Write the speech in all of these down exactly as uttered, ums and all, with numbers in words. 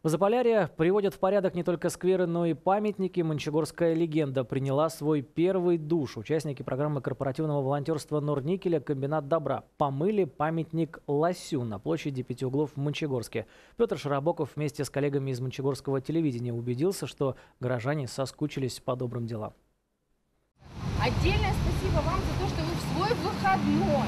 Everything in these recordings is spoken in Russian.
В Заполярье приводят в порядок не только скверы, но и памятники. Мончегорская легенда приняла свой первый душ. Участники программы корпоративного волонтерства Норникеля «Комбинат добра» помыли памятник лосю на площади Пяти углов в Мончегорске. Петр Широбоков вместе с коллегами из мончегорского телевидения убедился, что горожане соскучились по добрым делам. Отдельное спасибо вам за то, что вы в свой выходной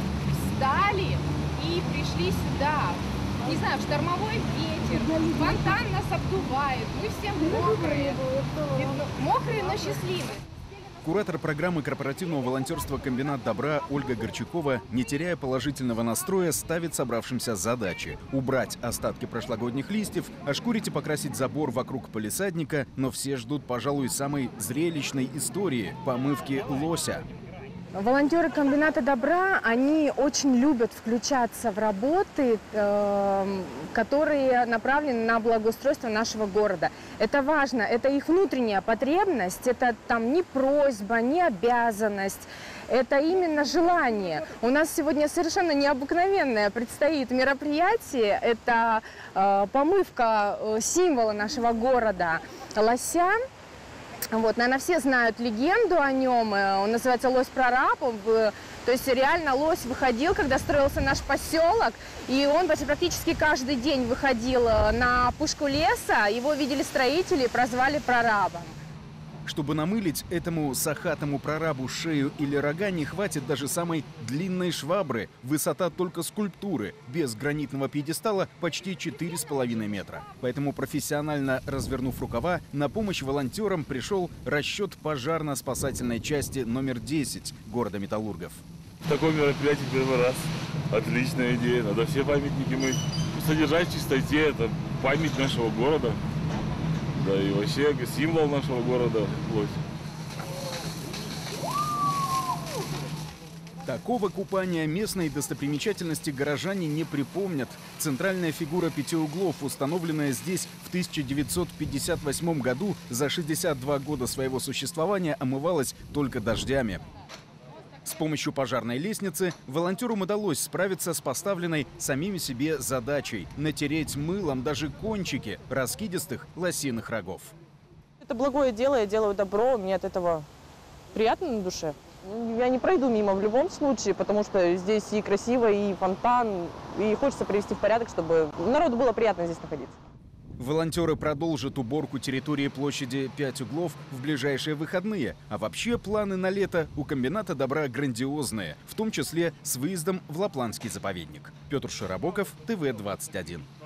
встали и пришли сюда. Не знаю, в штормовой ветер, фонтан нас обдувает, мы все мокрые, мокрые, но счастливые. Куратор программы корпоративного волонтерства «Комбинат добра» Ольга Горчакова, не теряя положительного настроя, ставит собравшимся задачи: убрать остатки прошлогодних листьев, ошкурить и покрасить забор вокруг палисадника, но все ждут, пожалуй, самой зрелищной истории – помывки лося. Волонтеры комбината добра, они очень любят включаться в работы, э, которые направлены на благоустройство нашего города. Это важно, это их внутренняя потребность, это там не просьба, не обязанность, это именно желание. У нас сегодня совершенно необыкновенное предстоит мероприятие, это э, помывка э, символа нашего города лося. Вот, наверное, все знают легенду о нем, он называется лось-прораб, то есть реально лось выходил, когда строился наш поселок, и он практически каждый день выходил на опушку леса, его видели строители и прозвали прорабом. Чтобы намылить этому сахатому прорабу шею или рога, не хватит даже самой длинной швабры. Высота только скульптуры, без гранитного пьедестала, почти четыре с половиной метра. Поэтому, профессионально развернув рукава, на помощь волонтерам пришел расчет пожарно-спасательной части номер десять города Металлургов. В таком мероприятии первый раз. Отличная идея. Надо все памятники мы содержать в чистоте. Это память нашего города. Да и вообще символ нашего города лось. Такого купания местные достопримечательности горожане не припомнят. Центральная фигура Пяти углов, установленная здесь в тысяча девятьсот пятьдесят восьмом году, за шестьдесят два года своего существования омывалась только дождями. С помощью пожарной лестницы волонтерам удалось справиться с поставленной самими себе задачей – натереть мылом даже кончики раскидистых лосиных рогов. Это благое дело, я делаю добро, мне от этого приятно на душе. Я не пройду мимо в любом случае, потому что здесь и красиво, и фонтан, и хочется привести в порядок, чтобы народу было приятно здесь находиться. Волонтеры продолжат уборку территории площади Пять углов в ближайшие выходные. А вообще планы на лето у комбината добра грандиозные, в том числе с выездом в Лапландский заповедник. Петр Широбоков, ТВ двадцать один.